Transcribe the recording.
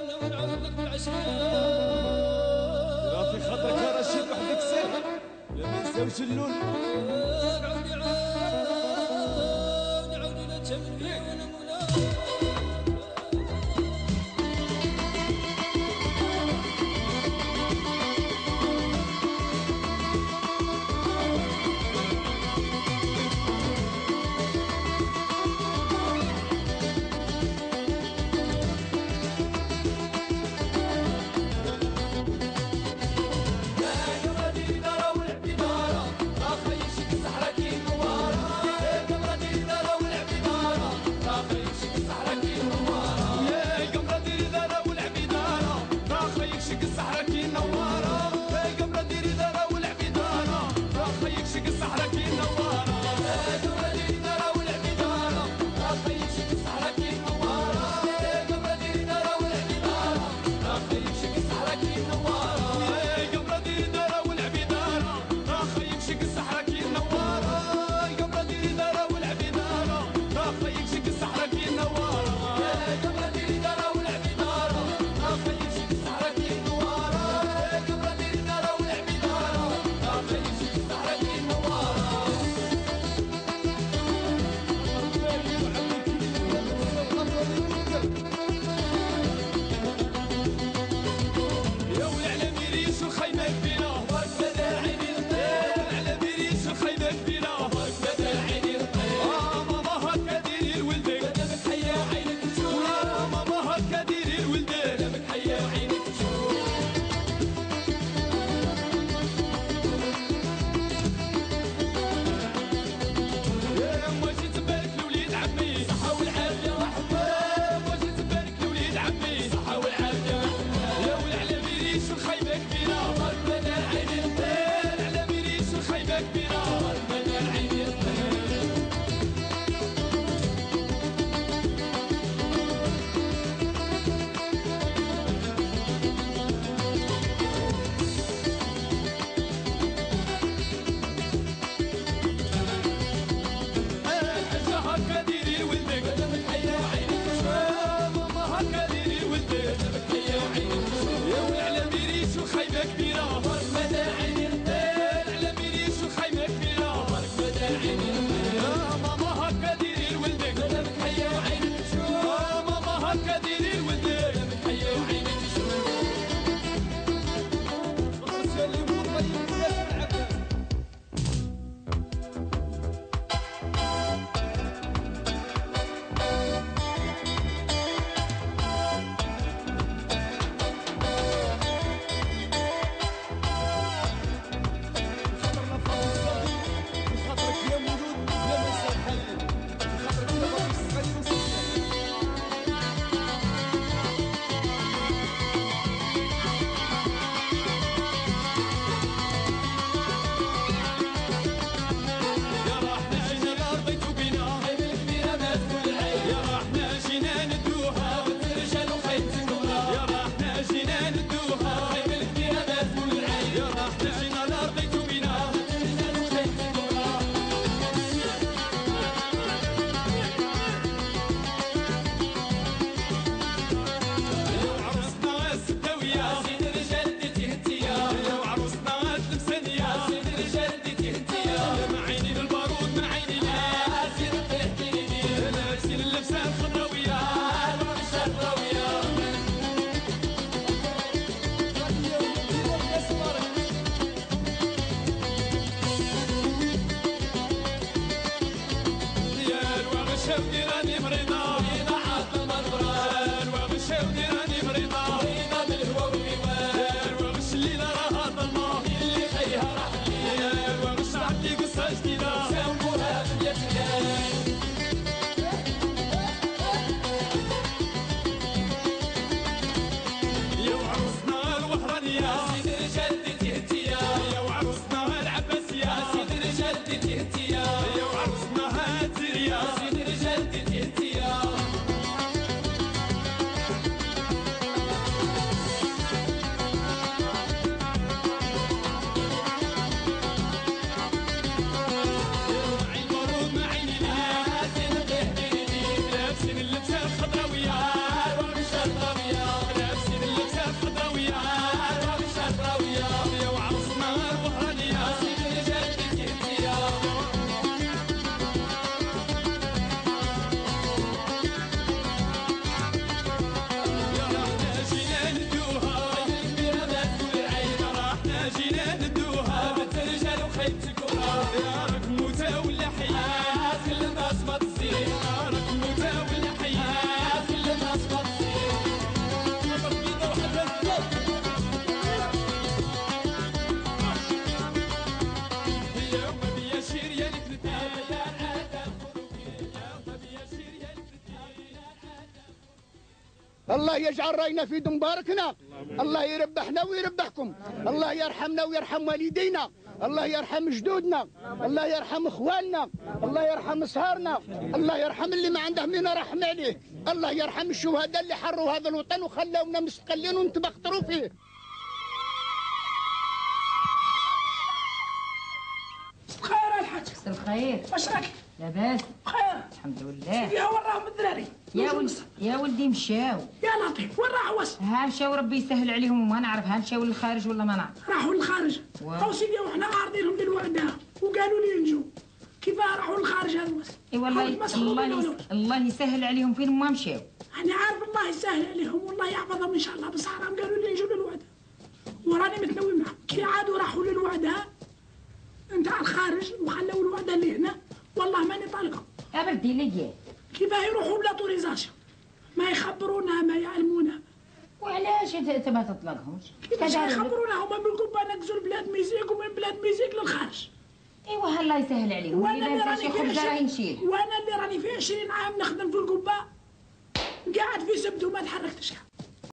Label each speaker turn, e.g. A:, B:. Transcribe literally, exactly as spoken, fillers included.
A: رافي خاطرك يا رشيد وحدك ساهر لا ما نساوش اللون.
B: عودي عاودي عودي لا تشملي وانا منى.
C: يا وعروسنا هاتي يا سيدي رجال الله يجعل راينا في يد مباركنا، الله يربحنا ويربحكم، الله يرحمنا ويرحم والدينا، الله يرحم جدودنا، الله يرحم اخواننا، الله يرحم صهارنا، الله يرحم اللي ما عنده من رحم عليه، الله يرحم الشهداء اللي حروا هذا الوطن وخلاونا مستقلين ونتبختروا فيه.
D: بخير الحاج.
E: مساء الخير.
D: واش راك؟
E: لاباس.
D: بخير.
E: الحمد لله.
D: فيها وين راهم الدراري؟
E: يا ولد يا ولدي مشاو.
D: يا لطيف وين راحوا واش؟
E: ها مشاو ربي يسهل عليهم وما نعرف ها مشاو للخارج ولا ما نعرف.
D: راحوا للخارج. او سيدي وحنا عارضينهم للوعده وقالوا لي نجوا. كيفاه راحوا للخارج هذا واش؟
E: اي والله الله يس... الله يسهل عليهم فين ما مشاو.
D: انا عارف الله يسهل عليهم والله يحفظهم ان شاء الله، بصح راهم قالوا لي نجوا للوعده. وراني متنوي معهم كي عادوا راحوا للوعده نتاع الخارج وخلاو الوعده اللي هنا والله ماني طالقهم.
E: يا بردي لقيا
D: كيفاه يروحوا بلا طوريزاسيون؟ ما يخبرونا ما يعلمونا.
E: وعلاش انت ما تطلقهمش؟
D: كيفاش يخبرونا هما بالكوبا نقزوا البلاد ميزيك ومن بلاد ميزيك للخارج.
E: ايوا الله يسهل عليهم.
D: وانا اللي راني
E: في عشرين
D: وانا اللي راني في عشرين عام نخدم في القبه قاعد في سبت وما تحركتش.